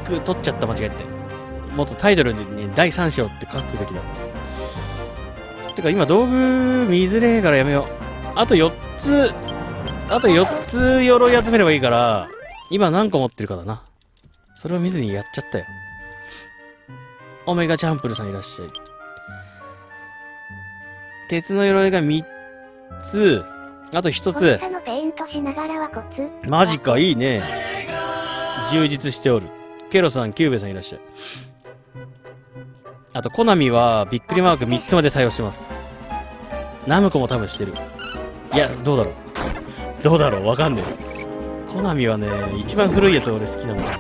枠取っちゃった、間違えて。もっとタイトルに、ね、第3章って書くべきだった。てか今道具見づれえからやめよう。あと4つ鎧集めればいいから、今何個持ってるかだな。それを見ずにやっちゃったよ。オメガチャンプルさんいらっしゃい。鉄の鎧が3つ、あと1つ。マジか、いいね。充実しておる。ケロさん、キューベさんいらっしゃい。あと、コナミはびっくりマーク3つまで対応してます。ナムコも多分してる。いや、どうだろうわかんねえ。コナミはね、一番古いやつ俺好きなんだ。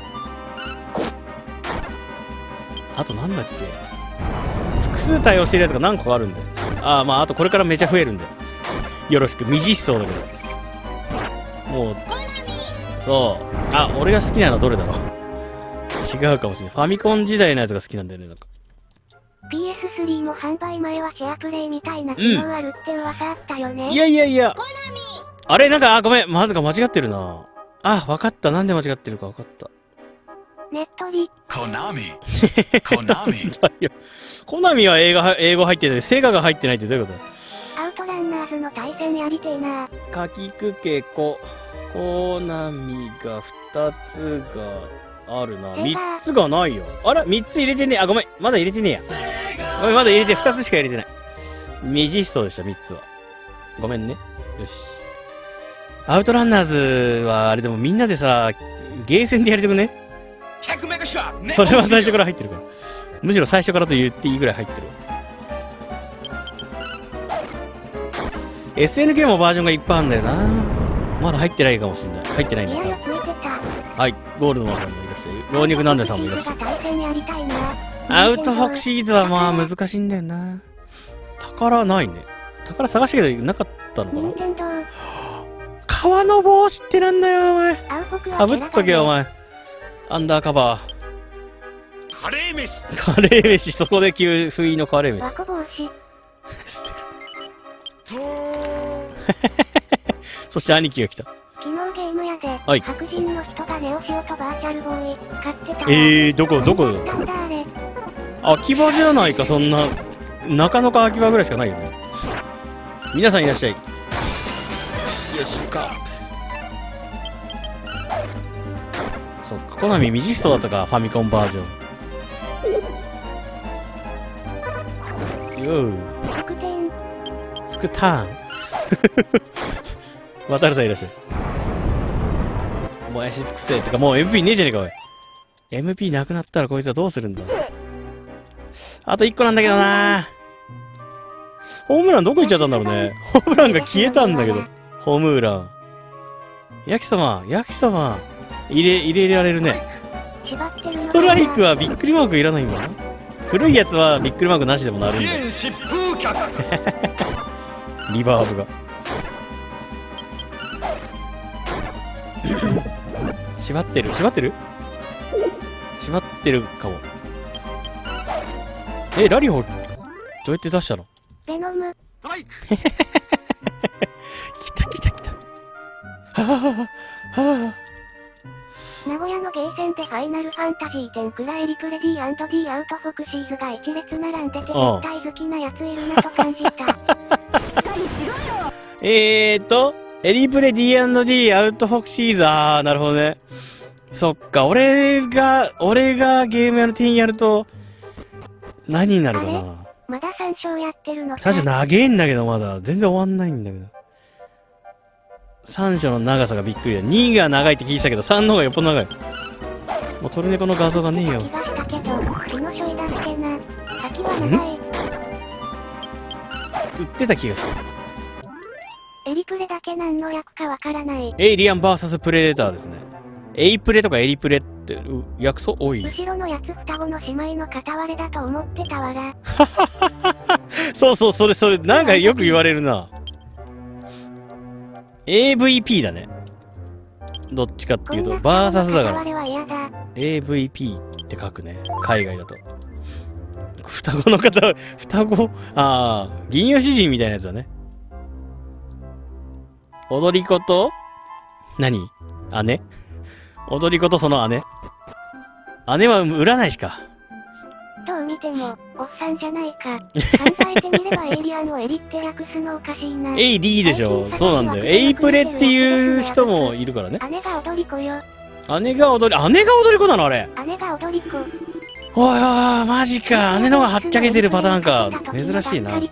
あとなんだっけ、複数対応してるやつが何個かあるんで。あとこれからめちゃ増えるんで。よろしく。未実装だけど。もう、そう。俺が好きなのはどれだろう。違うかもしれない。ファミコン時代のやつが好きなんだよね、なんか。 PS3 も販売前はシェアプレイみたいな機能あるって噂あったよね。 いや。あれなんか、ごめん。間違ってるな。わかった。なんで間違ってるかわかった。 ネットリ。 コナミ。 コナミは英語入ってない。セガが入ってないってどういうこと？ アウトランナーズの対戦やりてえな。 かきくけこ、コナミが2つがあるな。3つがないよ。あら ?3 つ入れてねえ。ごめん。まだ入れてねえや。ごめん、まだ入れて、2つしか入れてない。未実装でした、3つは。ごめんね。よし。アウトランナーズは、あれでもみんなでさ、ゲーセンでやりたくね？それは最初から入ってるから。むしろ最初からと言っていいぐらい入ってる。SNK もバージョンがいっぱいあるんだよな。まだ入ってないかもしれない。入ってないんだよ。はい。ゴールドマンさんもいらっしゃい。老若男女さんもいらっしゃい。アウトフォクシーズはまあ難しいんだよな。宝ないね。宝探したけどなかったのかな。革の帽子ってなんだよ、お前。かぶっとけよ、お前。アンダーカバー。カレー飯、そこで急不意のカレー飯。そして兄貴が来た。 昨日ゲーム屋で、白人の人がネオシオとバーチャルボーイ買ってた。 どこ秋葉じゃないか、そんな。中野か秋葉ぐらいしかないよね。皆さんいらっしゃい。よしか。そっか、コナミ未実装だったか、ファミコンバージョン。スクターン。渡るさんいらっしゃい。もやし尽くせ。てかもう MP ねえじゃねえか、おい。MP なくなったらこいつはどうするんだ。あと1個なんだけどな。ホームランどこ行っちゃったんだろうね。ホームランが消えたんだけど。ホームラン。焼きそば。入れられるね。ストライクはびっくりマークいらないんだな。古いやつはびっくりマークなしでもなるんだ。リバーブが。縛ってるかも。ラリホどうやって出したの？ ベノム。 はい。来た。 名古屋のゲーセンでファイナルファンタジー10くらいリプレ D&D アウトフォクシーズが一列並んでて絶対好きなやついるなと感じた。 エリプレ D&D アウトフォクシーズ。なるほどね。そっか、俺がゲーム屋の店員やると、何になるかな。 まだ3章やってるのか。 確か長えんだけど、まだ。全然終わんないんだけど。3章の長さがびっくりだ。2が長いって聞いたけど、3の方がよっぽど長い。もうトルネコの画像がねえよ。売ってた気がする。 エリプレだけ何の略かわからない。 エイリアン VS プレデターですね。エイプレとかエリプレって訳そう多い。 後ろのやつ双子の姉妹の片割れだと思ってたわら。 そう、それ、なんかよく言われるな。AVP だね。どっちかっていうと、バーサスだから。AVP って書くね。海外だと。双子、銀融詩人みたいなやつだね。踊り子と、何？姉？踊り子とその姉姉は売らないしか。 どう見ても、おっさんじゃないか。考えてみればエイリアンをエリって略すのおかしいな。 エイリーでしょ。そうなんだよ。エイプレっていう人もいるからね。 姉が踊り子よ。 姉が踊り子なのあれ。 姉が踊り子。 おいおい、マジか。姉のがはっちゃけてるパターンか。珍しいな。あれ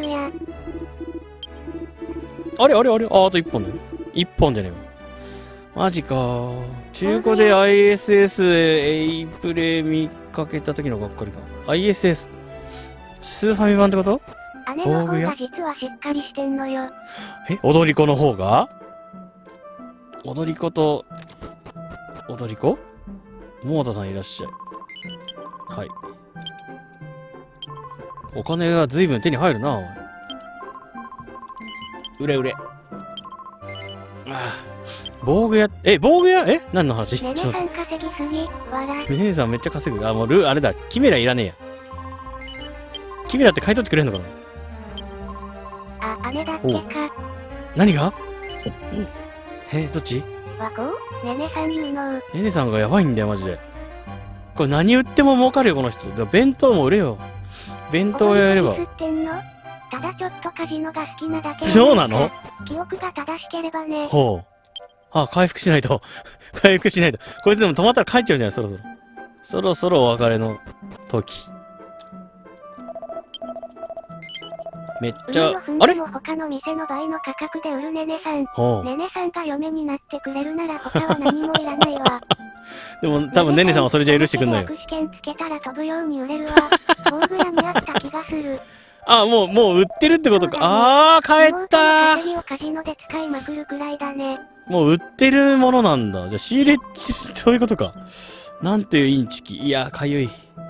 あと1本だよ。1本じゃねえよ。マジか。中古で ISS エイプレ見かけた時のがっかりか。ISS。スーファミ版ってこと？ 姉の方が実はしっかりしてんのよ。 踊り子の方が？踊り子と、踊り子？桃田さんいらっしゃい。はい。お金が随分手に入るな、おい。売れ。防具屋、何の話？ ねねさん稼ぎすぎ、笑。 ねねさんめっちゃ稼ぐ。もうあれだ、キメラいらねえや。キメラって買い取ってくれんのかな？ 姉だっけか。 何が？どっち？ 和光？ねねさん有能。 ねねさんがやばいんだよ、マジで。これ何売っても儲かるよ、この人。弁当も売れよ。弁当屋やれば。 ただちょっとカジノが好きなだけ。 そうなの？ 記憶が正しければね。 ほう。回復しないと。回復しないと。こいつでも止まったら帰っちゃうんじゃない？そろそろ。そろそろお別れの時。めっちゃ、あれ？ 他の店の倍の価格で売るねねさん。 ほう。 ねねさんが嫁になってくれるなら他は何もいらないわ。 でも多分ねねさんはそれじゃ許してくんないよ。 試験つけたら飛ぶように売れるわ。防具屋にあった気がする。 もう売ってるってことか。帰ったー。をカジノで使いまくるくらいだね。 もう売ってるものなんだ。じゃあ仕入れ、そういうことか。なんていうインチキ。いや、かゆい。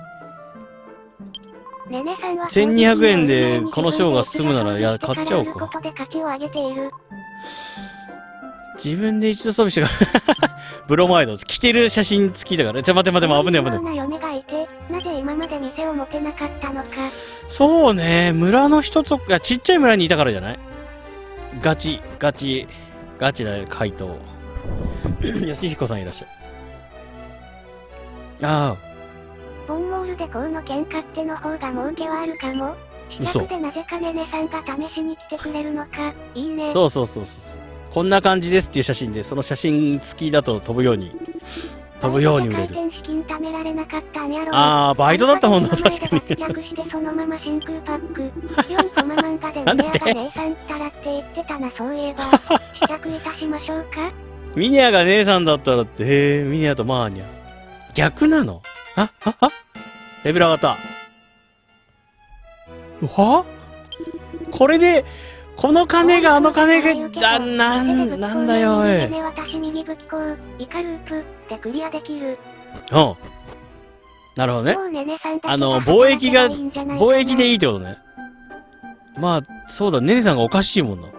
ねねさんは 1200円でこのショーが進むなら、買っちゃおうか。自分で一度装備してからブロマイド。着てる写真付きだから。待て、危ねえ。 嫁がいて、なぜ今まで店を持てなかったのか。 そうね、村の人とか、ちっちゃい村にいたからじゃない？ガチな回答。吉彦さんいらっしゃい。 ボンモールでこうの剣買っての方が儲けはあるかも。試着でなぜかねねさんが試しに来てくれるのか。いいね。 そう。こんな感じですっていう写真で、その写真付きだと飛ぶように売れる。バイトだったもんな、確かに。なんだってミニアが姉さんだったらって、ミニアとマーニャ。逆なの？レベル上がった。これで、この金があの金が、なんだよ、おい。なるほどね。貿易でいいってことね。まあ、そうだ、ねねさんがおかしいもんな。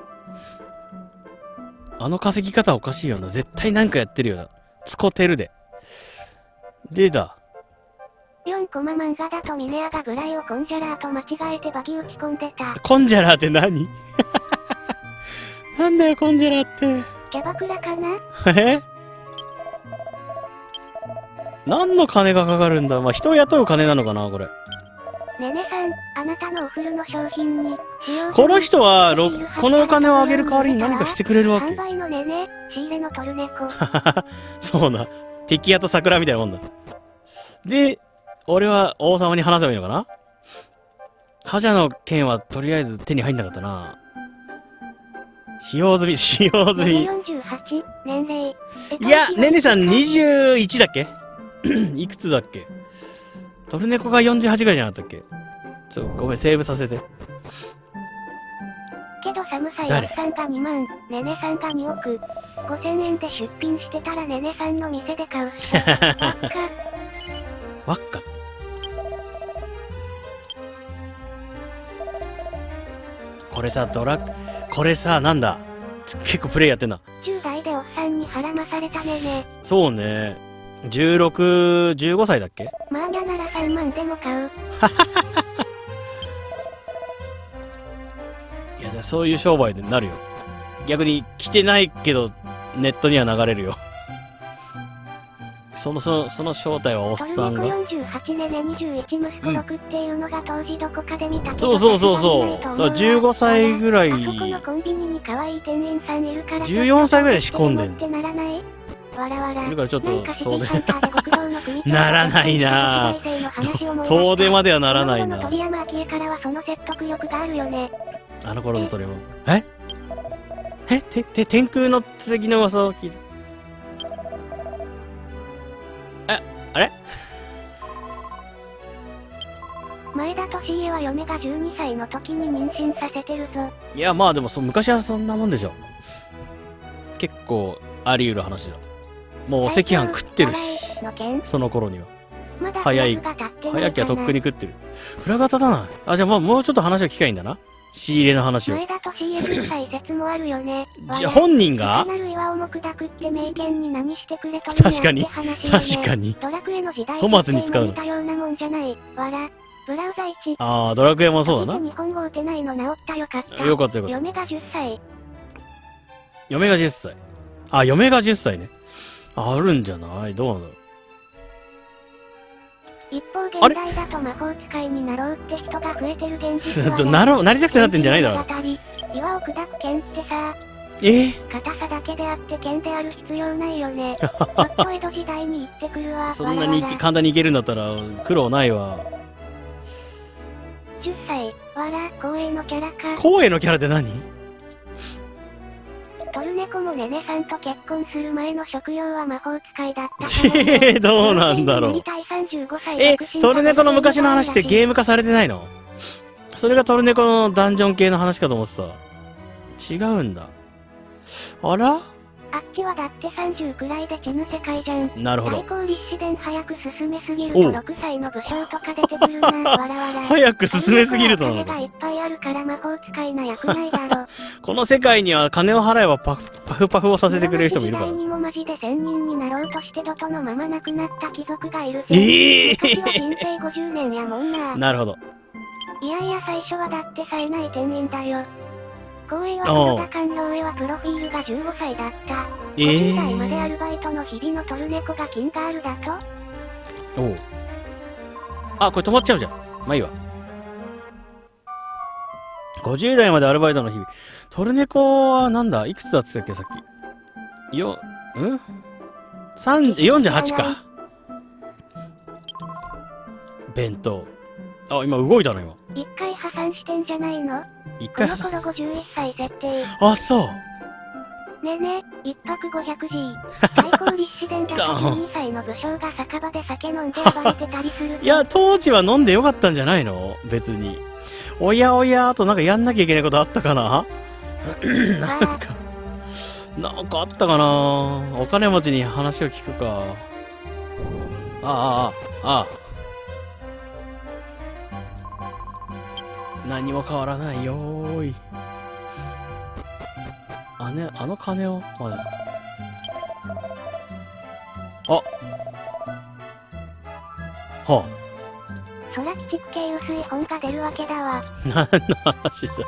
あの稼ぎ方おかしいよな。絶対なんかやってるよな。使ってるで。だ。 4コマ漫画だとミネアがブライをコンジャラーと間違えてバギ打ち込んでた。 コンジャラーって何？なんだよ、コンジャラーって。 キャバクラかな？ 何の金がかかるんだ？人を雇う金なのかな、これ。 ねねさん、あなたのお風呂の商品に、 この人は、このお金をあげる代わりに何かしてくれるわけ？ 販売のねね、仕入れのトルネコ。 そうな。敵屋と桜みたいなもんだ。で、俺は王様に話せばいいのかな？覇者の剣はとりあえず手に入んなかったな。使用済み。 48、年齢。 いや、ねねさん21だっけ？いくつだっけ？トルネコが48ぐらいじゃなかったっけ？ごめん、セーブさせて。 けど寒さやさんが2万、ねねさんが2億。5000円で出品してたらねねさんの店で買うっしょ。 わっか。これさ、なんだ。結構プレイやってんな。 10代でおっさんに腹まされたねね。 そうね。15歳だっけ？ マーニャなら3万でも買う。 いや、そういう商売になるよ。逆に来てないけど、ネットには流れるよ。 その正体はおっさんが。 トルネコ48年で21息子6っていうのが当時どこかで見たけど、 そう。だから15歳ぐらい。 あそこのコンビニに可愛い店員さんいるから 14歳ぐらいで仕込んでんの。 ってならない？わらわら。 だからちょっと遠出出ならないな遠出まではならないな。 鳥山明からはその説得力があるよね。 あの頃の鳥山。天空の剣の噂を聞いて。あれ前田利家は嫁が12歳の時に妊娠させてるぞ。 いや、まあでも昔はそんなもんでしょ。結構あり得る話だ。もうお赤飯食ってるし、その頃には。早きはとっくに食ってる。フラが立たない。あ、じゃあもうちょっと話を聞きゃいいんだな。仕入れの話を。 前田利家10歳説もあるよね。 じゃあ本人が確かに。 ドラクエの時代粗末に使うの。 似たようなもんじゃない。ブラウザ1。 ああ、ドラクエもそうだな。 日本語打てないの治ったよかった。 よかった。 嫁が10歳。 嫁が10歳。あ、嫁が10歳ね。あるんじゃない？どうなんだろう。 一方現代だと魔法使いになろうって人が増えてる現実は、 ね、なりたくてなってんじゃないだろう。 岩を砕く剣ってさ、硬さだけであって剣である必要ないよね。ちょっと江戸時代に行ってくるわ。 そんなに簡単に行けるんだったら苦労ないわ。 10歳、わら、光栄のキャラか。 光栄のキャラって何？ トルネコもネネさんと結婚する前の職業は魔法使いだった。 どうなんだろう。トルネコの昔の話ってゲーム化されてないの？それがトルネコのダンジョン系の話かと思ってた。違うんだ。あら？ あっちはだって30くらいで死ぬ世界じゃん。 なるほど。 最高立志伝早く進めすぎると6歳の武将とか出てくるな。わらわら。 早く進めすぎるとなのか。 がいっぱいあるから魔法使いな役ないだろ。 この世界には金を払えばパフパフをさせてくれる人もいるから。 にもマジで仙人になろうとして怒涛のまま亡くなった貴族がいる。 私は人生50年やもんな。 なるほど。 いやいや最初はだって冴えない店員だよ。光栄は黒田官僚へはプロフィールが15歳だった。50代までアルバイトの日々のトルネコが金ガールだと？ おう。あ、これ止まっちゃうじゃん。まあいいわ。50代までアルバイトの日々。トルネコはなんだ？いくつだって言ったっけさっき。48か。弁当。あ、今動いたの今。 一回破産してんじゃないの？ 一回破産。 この頃51歳設定。 あ、そう。 ねね、一泊 500G。最高立志伝だと12歳の武将が酒場で酒飲んで暴れてたりする。 いや、当時は飲んでよかったんじゃないの？別に。おやおや、あとなんかやんなきゃいけないことあったかな？なんかあったかな？お金持ちに話を聞くか。何も変わらないよーい。あの金を、はあ。 空鬼畜系薄い本が出るわけだわ。 何の話だ。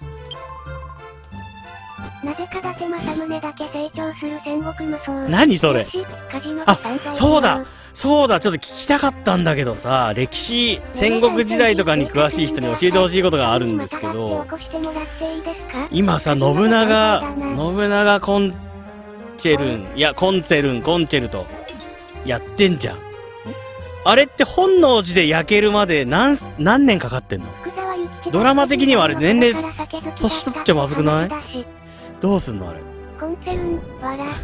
なぜか伊達政宗だけ成長する戦国無双。 何それ？ あ、 そうだ、ちょっと聞きたかったんだけどさ、歴史、戦国時代とかに詳しい人に教えてほしいことがあるんですけど、今さ、信長コンチェルとやってんじゃん。あれって本能寺で焼けるまで何年かかってんの？ドラマ的にはあれ年齢年取っちゃまずくない？どうすんのあれ。 コンチェルン、わら。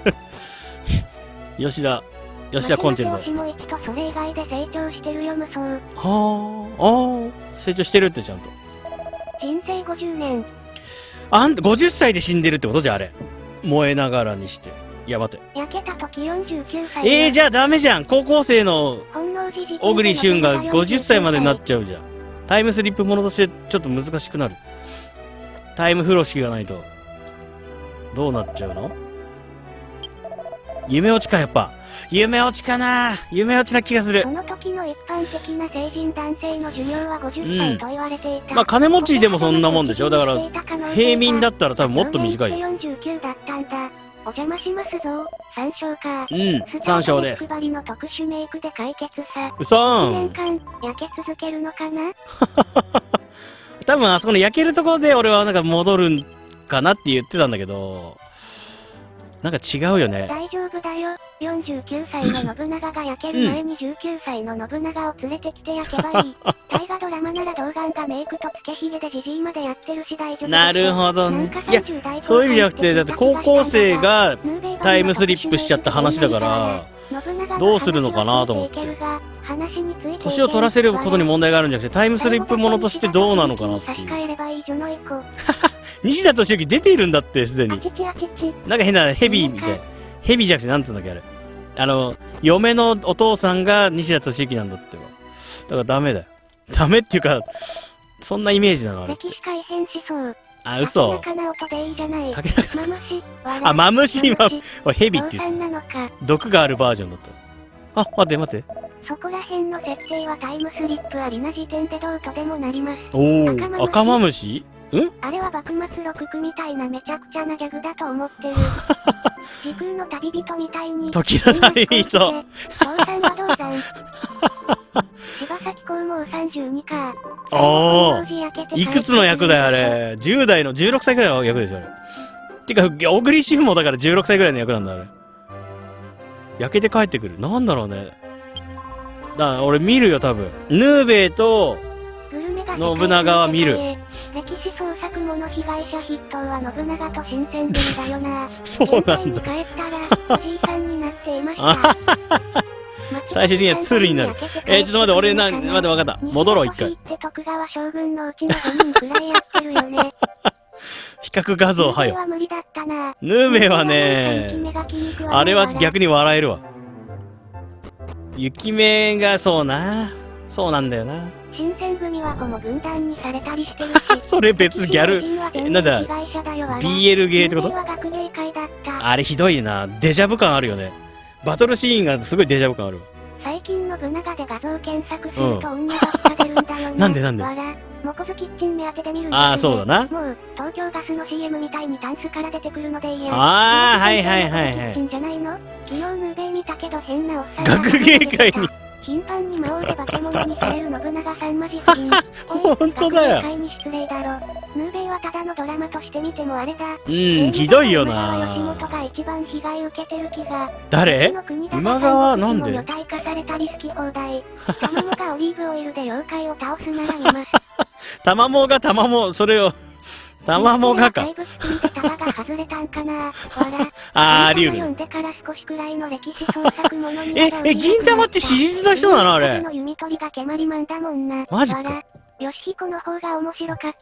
吉田コンチェルト。 私も1とそれ以外で成長してるよ無双。 成長してるってちゃんと。 人生50年。 50歳で死んでるってことじゃあれ。燃えながらにして。いや待て。 焼けた時49歳。 じゃあダメじゃん。高校生の小栗旬が50歳までになっちゃうじゃん。タイムスリップものとしてちょっと難しくなる。タイム風呂敷がないと。どうなっちゃうの？夢落ちか、やっぱ。夢落ちかな。夢落ちな気がする。 その時の一般的な成人男性の寿命は50歳と言われていた。 まあ金持ちでもそんなもんでしょ。だから平民だったら多分もっと短い。 49だったんだ。 お邪魔しますぞ。参照か。 うん、参照です。 配りの特殊メイクで解決さ。 うそーん。 1年間、焼け続けるのかな多分あそこの焼けるところで俺はなんか戻るんかなって言ってたんだけど、なんか違うよね。 大丈夫だよ。49歳の信長が焼ける前に19歳の信長を連れてきて焼けばいい。大河ドラマなら童顔がメイクとつけひげでジジイまでやってるし大丈夫。 なるほどね。いや、そういう意味じゃなくて、だって高校生がタイムスリップしちゃった話だから、どうするのかなと思って。年を取らせることに問題があるんじゃなくて、タイムスリップものとしてどうなのかなっていう。西田敏行出ているんだって、すでに。なんか変なヘビみたいな。ヘビじゃなくて、なんつうんだっけ、あれ。嫁のお父さんが西田敏行なんだってば。だからダメだよ。ダメっていうか、そんなイメージなのあれって。あ、嘘。あ、マムシ、ヘビって言う。毒があるバージョンだった。あ、待って待って。 そこら辺の設定はタイムスリップありな時点でどうとでもなります。 おー、赤マムシ？ あれは幕末六区みたいなめちゃくちゃなギャグだと思ってる。時空の旅人みたいに。 時の旅人。 父さんは銅山。柴咲コウもう32か。 おー。いくつの役だよ、あれ。10代の16歳くらいの役でしょ、あれ。てか、小栗旬もだから16歳くらいの役なんだ、あれ。焼けて帰ってくる。なんだろうね。だから俺見るよ、多分。ヌーベイと、信長は見る。 歴史創作者被害者筆頭は信長と新選組だよな。 そうなんだ。 帰ったら、おじいさんになっていました。 最終的にはツルになる。ちょっと待って、俺待って、わかった。戻ろう、一回。 徳川将軍のうちの5人くらいやってるよね。 比較画像はよ。ヌーベイはね、あれは逆に笑えるわ。雪目がそうな。そうなんだよな。 新選組はこの軍団にされたりしてるし。 それ別ギャル、なんだ、BL ゲーってこと？あれひどいな。デジャブ感あるよね。バトルシーンがすごいデジャブ感ある。 最近の信長で画像検索すると女ばっか出るんだよね。 なんでなんで？ モコズキッチン目当てで見るんだよね。 ああ、そうだな。 もう、東京ガスの CM みたいにタンスから出てくるのでいいや。 ああ、はいはいはいはい。 キッチンじゃないの？昨日ヌーベイ見たけど変なおっさん。 学芸会に。 頻繁に魔王で化け物にされる信長さんマジ好き。 ほんとだよ。 学芸会に失礼だろ。ヌーベイはただのドラマとして見てもあれだ。 ひどいよな。 吉本が一番被害受けてる気が。 誰？今川なんで？ 女体化されたり好き放題。タマモがオリーブオイルで妖怪を倒すなら見ます。 タマモがタマモ、それを。タマモがか。あり得る。銀玉って史実の人なのあれ。マジか。 ヨシヒコの方が面白かった。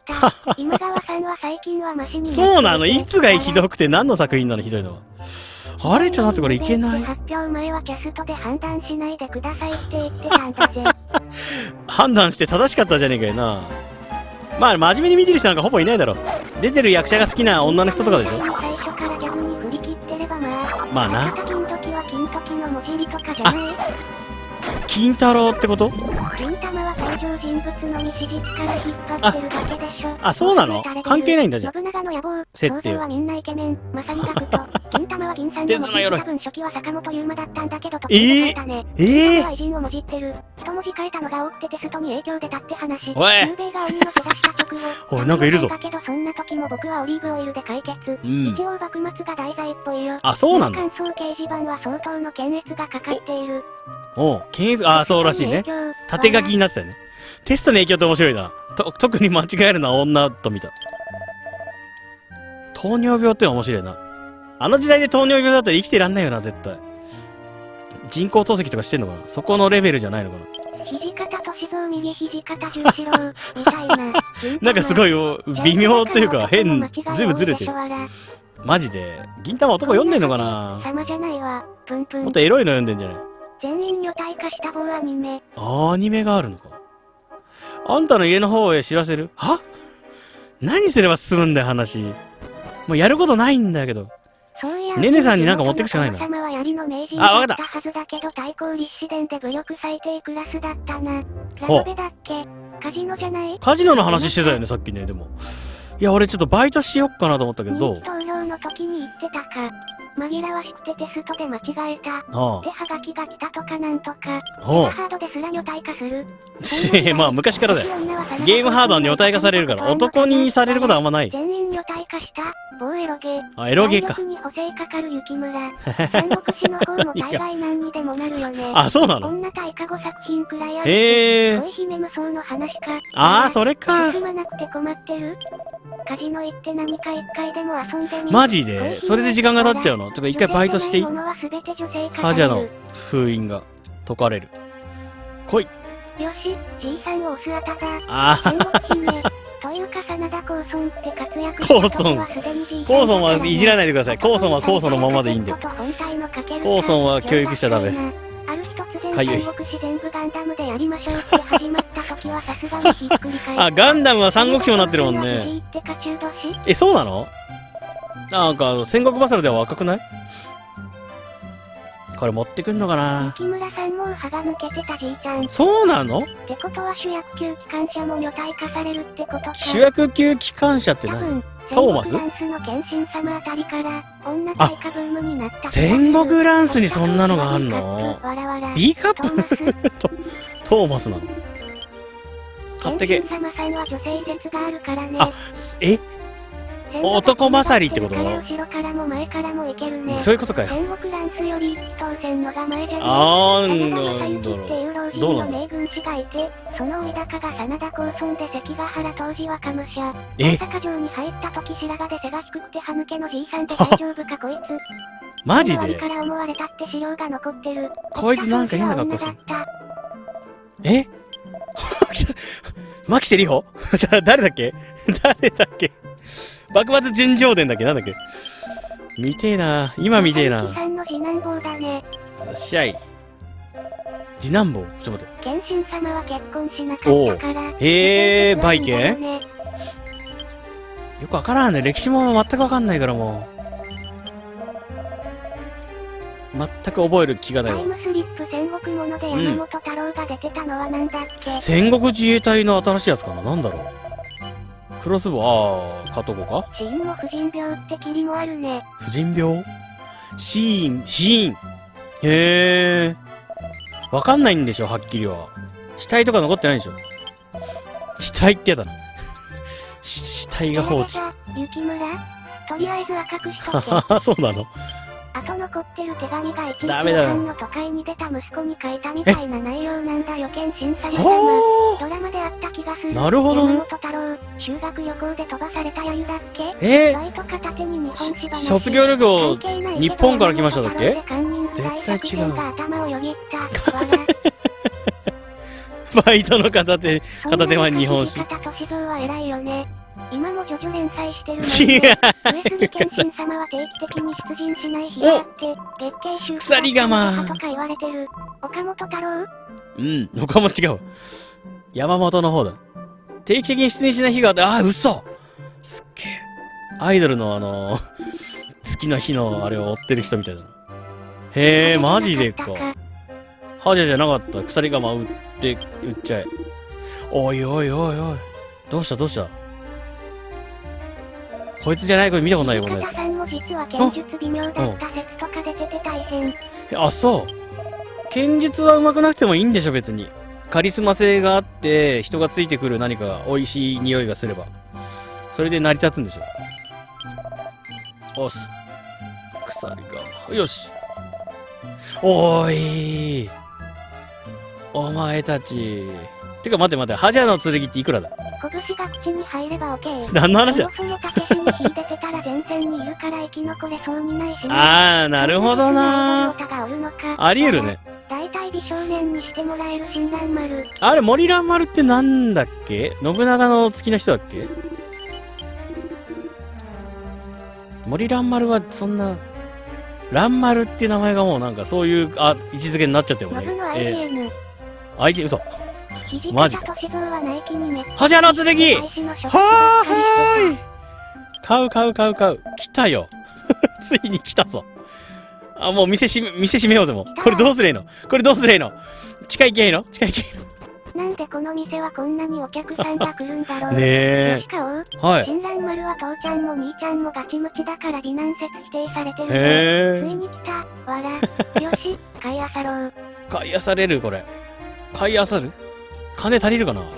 今川さんは最近はマシに。 そうなの？いつがひどくて何の作品なのひどいのは。あれちょっと待って、これいけない。 発表前はキャストで判断しないでくださいって言ってたんだぜ。 判断して正しかったじゃねえかよな。まあ真面目に見てる人なんかほぼいないだろ。出てる役者が好きな女の人とかでしょ。 最初からギャグに振り切ってればまあな。 金時は金時の文字入りとかじゃない？ 金太郎ってこと？ 金玉は登場人物のに史実から引っ張ってるだけでしょ。 あ、そうなの？関係ないんだじゃん。 信長の野望、 設定はみんなイケメン、まさにガクト。金玉は銀さんの文字多分初期は坂本龍馬だったんだけど、途中で変えたね。愛人をもじってる。一文字変えたのが多くてテストに影響出たって話。 おい。 ヌーベイが鬼の手出した直後。 おい、なんかいるぞ。 だけどそんな時も僕はオリーブオイルで解決。一応幕末が題材っぽいよ。 あ、そうなんだ。 感想掲示板は相当の検閲がかかっている。 検閲、あ、そうらしいね。縦書きになってたよね。テストの影響って面白いな。特に間違えるのは女と見た。糖尿病って面白いな。あの時代で糖尿病だったら生きてらんないよな、絶対。人工透析とかしてんのかな？そこのレベルじゃないのかな？ 肘肩としぞう右肘肩十四郎みたいな。 なんかすごい微妙というか変、ずいぶんずれてる。マジで銀玉男読んでんのかな？ 様じゃないわ。プンプン。 もっとエロいの読んでんじゃない？ 全員女体化した棒アニメ。 アニメがあるのか。あんたの家の方へ知らせる？は？何すれば進むんだよ、話。もうやることないんだけど。ねねさんになんか持ってくしかないな。あ、わかった。 はずだけど対抗立志伝で武力最低クラスだったな。ラノベだっけ？カジノじゃない？ カジノの話してたよね、さっきね、でも。 いや、俺ちょっとバイトしよっかなと思ったけど、どう？ 投票の時に言ってたか。紛らわしくてテストで間違えた。 ああ。 で、ハガキが来たとかなんとか。ハードですら女体化する。 まあ、昔からだよ。ゲームハードは女体化されるから、男にされることはあんまない。 全員女体化した。某エロゲ。 あ、エロゲか。 に補正かかる雪村。三国志の方も大概何にでもなるよね。 あ、そうなの？ 女体化後作品くらいある。 へえ。 恋姫無双の話か。 ああ、それか。 進まなくて困ってる？カジノ行って何か一回でも遊んでみ。 マジで？それで時間が経っちゃうの？てか一回バイトしていい？ハジャの封印が解かれる。来い。 よし、じいさんを押すあただ。 ああ。 戦国姫。というか真田光尊って活躍光尊。光尊はいじらないでください。光尊は光尊のままでいいんだよ。光尊は教育しちゃダメ。 ある日突然三国志全部ガンダムでやりましょうって始まった時はさすがにひっくり返った。 あ、ガンダムは三国志もなってるもんね。え、そうなの？なんか、戦国バサラでは赤くない？これ持ってくんのかな？ 雪村さんも歯が抜けてたじいちゃん。 そうなの？ ってことは主役級機関車も女体化されるってことか。 主役級機関車って何？トーマス？あ、戦国ランスにそんなのがあんの？ B カップトーマスなの？買ってけ。あ、え？男勝りってこと？そういうことかよ。あー、なんだろう。どうなんだ？その追い高が真田光尊で関ヶ原当時はカムシャ。大阪城に入った時白髪で背が低くて歯抜けのじいさんで大丈夫かこいつ。マジで？から思われたって資料が残ってる。こいつなんか変な格好してる。え？牧瀬里穂誰だっけ？誰だっけ？幕末純情伝だっけ？なんだっけ？見てえな。今見てえな。よっしゃい。次男坊？ちょっと待って。謙信様は結婚しなかったから。へえ、バイケン？よくわからんね。歴史も全くわかんないからもう。全く覚える気がないわ。タイムスリップ戦国もので山本太郎が出てたのはなんだっけ？戦国自衛隊の新しいやつかな？なんだろう。クロスボウ、あー、カトコか？死因も婦人病ってキリもあるね。婦人病？死因。へー。わかんないんでしょ、はっきりは。死体とか残ってないでしょ。死体ってやだな。死体が放置。雪村？とりあえず赤くしとけ。そうなの？あと残ってる手紙が一日間の都会に出た息子に書いたみたいな内容なんだよ、謙信様様。ドラマであった気がする。なるほどね。山本太郎、修学旅行で飛ばされたやゆだっけ？バイト片手に日本史話。卒業旅行、日本から来ましただっけ？絶対違う。バイトの片手は日本史。今もジョジョ連載してるので、上杉謙信様は定期的に出陣しない日があって、月経週鎖釜とか言われてる。岡本太郎？うん、岡本違う。山本の方だ。定期的に出陣しない日があって、あー、嘘！すっげえ。アイドルの好きな日のあれを追ってる人みたいだな。へえ、マジでか。ハジャじゃなかった。鎖釜撃っちゃえ。おいおいおいおい。どうしたこいつじゃない？これ見たことないよ、このやつ。あ、そう。剣術は上手くなくてもいいんでしょ、別に。カリスマ性があって、人がついてくる何か美味しい匂いがすれば。それで成り立つんでしょ。おす。鎖釜。よし。おーい。お前たち。てか待って、ハジャの剣っていくらだ？拳が口に入れば OK。何の話だ？あー、なるほどなー。ありえるね。あれ、森蘭丸ってなんだっけ？信長の好きな人だっけ？森蘭丸はそんな、蘭丸っていう名前がもうなんかそういう、位置づけになっちゃったよね。IG、嘘。マジか。ハジャの剣！はーい！買う。来たよ。ついに来たぞ。あ、もう店閉めようぜ、もう。これどうすりゃいいの？地下行けいいの？なんでこの店はこんなにお客さんが来るんだろう。 ねえ。はい。 新蘭丸は父ちゃんも兄ちゃんもガチムチだから美男説否定されてるね。 へえ。 ついに来た。わら。よし、買いあさろう。 買いあされるこれ。買いあさる？金足りるかな？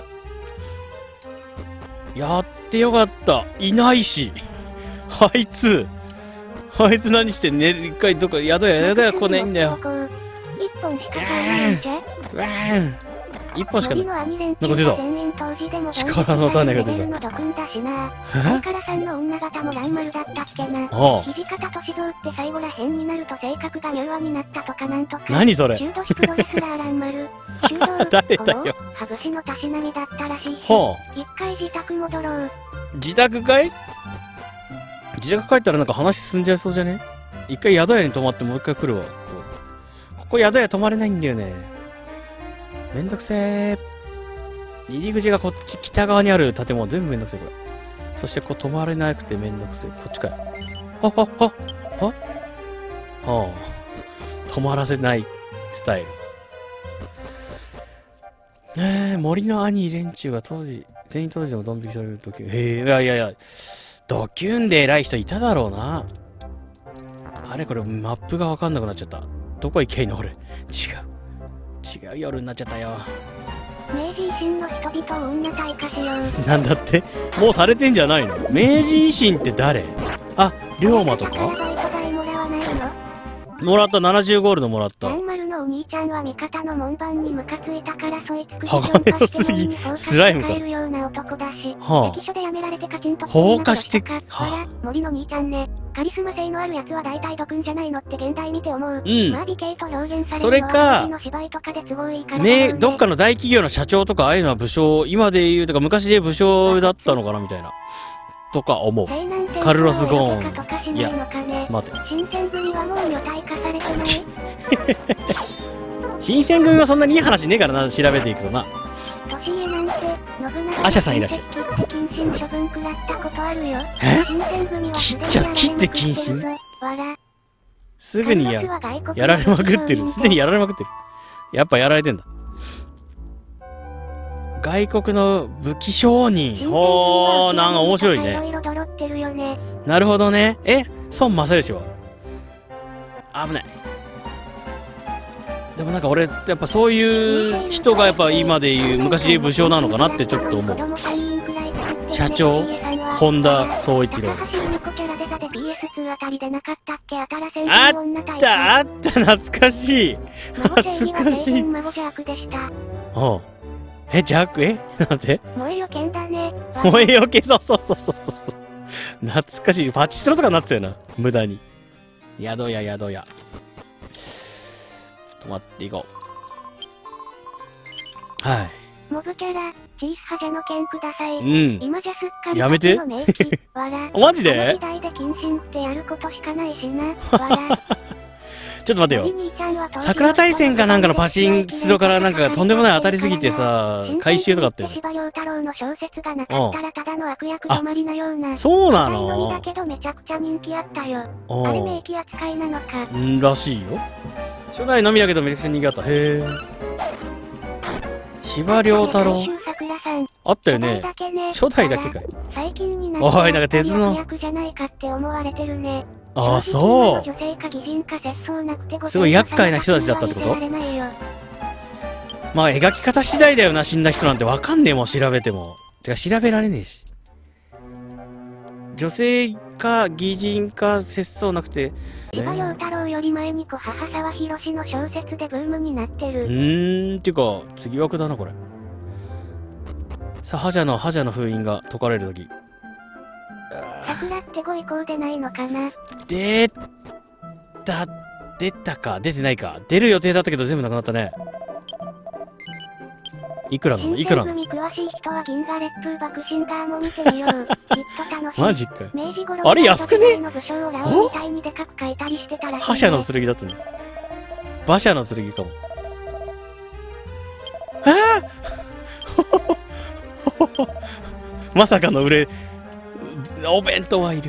やってよかった。いないし。あいつ何してんね。一回どっか、宿屋来ねえんだよ。 一本しか買えないんじゃ。 一本しかない。なんか出た。力の種が出た。 相からさんの女方も蘭丸だったっけな。土方歳三って最後ら辺になると性格が柔和になったとかなんとか。 何それ。 中途プロレスラー蘭丸。 誰だよ。 羽生のたしなみだったらしいし。一回自宅戻ろう。 自宅かい？自宅帰ったらなんか話進んじゃいそうじゃね？一回宿屋に泊まってもう一回来るわ。ここ宿屋泊まれないんだよね。めんどくせー。入り口がこっち北側にある建物全部めんどくせーこれ。そしてこう泊まれなくてめんどくせー。こっちかい。泊まらせないスタイル。森の兄連中が全員当時のドン引きされる時。いや。ドキュンで偉い人いただろうな。あれこれマップがわかんなくなっちゃった。どこ行けばいいの俺。違う夜になっちゃったよ。 明治維新の人々を女体化しよう。 なんだって？もうされてんじゃないの？明治維新って誰？あ、龍馬とか？もらった。70ゴールドもらった。 蘭丸のお兄ちゃんは味方の門番にムカついたからそいつ鋼の杉スライムか。 るような男だし、駅所でやめられてカチンと放火して、 森の兄ちゃんね。カリスマ性のあるやつは大体毒んじゃないのって現代見て思う。まあ美形と表現されるそれか、どっかの大企業の社長とかああいうのは武将、今で言うとか昔で武将だったのかなみたいな。とか思う。カルロス・ゴーン。いや、待て。 新選組はもう女体化されてない新選組はそんなにいい話ねえからな、調べていくとな。アシャさんいらっしゃい。切って謹慎？すぐにやられまくってる。すでにやられまくってる。やっぱやられてんだ。外国の武器商人。なんか面白いね。なるほどね。孫正義は危ない。でもなんか俺、やっぱそういう人がやっぱ今で言う、昔で言う武将なのかなってちょっと思う。社長、本田宗一郎。あった懐かしい。懐かしい。なんて？ 燃えよけんだね。 燃えよけ、そう。懐かしい。パチスロとかなってたよな。無駄に。宿屋。止まっていこう。はい。 モブキャラ、チースハジャの剣ください。今じゃすっかりやめて。マジで？ 時代で謹慎ってやることしかないしな。 ちょっと待てよ。桜大戦かなんかのパチンスロからなんかとんでもない当たりすぎてさ、回収とかあってる。 司馬遼太郎の小説がなかったらただの悪役止まりなような。 そうなの？ だけどめちゃくちゃ人気あったよ。あれ名機扱いなのか。 らしいよ。初代のみだけどめちゃくちゃ人気あった。へえ。司馬遼太郎。あったよね。初代だけかい。おい、なんか鉄の。ああ、そう。すごい厄介な人たちだったってこと？まあ描き方次第だよな。死んだ人なんてわかんねえもん、調べても。てか調べられねえし。女性か擬人か節操なくて。 司馬遼太郎より前に母沢博の小説でブームになってる。 っていうか次枠だなこれ。さあ覇者の封印が解かれるとき。 桜って5以降でないのかな。 出たか出てないか。出る予定だったけど全部なくなったね。いくらなの？ 詳しい人は銀河烈風爆心ガーも見てみよう。きっと楽しい。 マジか。 明治頃あれ安くね？覇者の剣だったね。馬車の剣かも。まさかのお弁当はいる。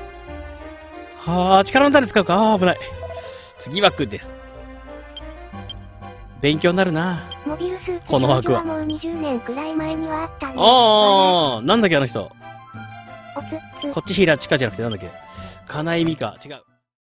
力の種使うか。危ない。次枠です。勉強になるな。 モビルスーツこの枠はもう20年くらい前にはあったね。 ああ、なんだっけあの人。 おつっつ。 こっち平地下じゃなくてなんだっけ金井美香。違う。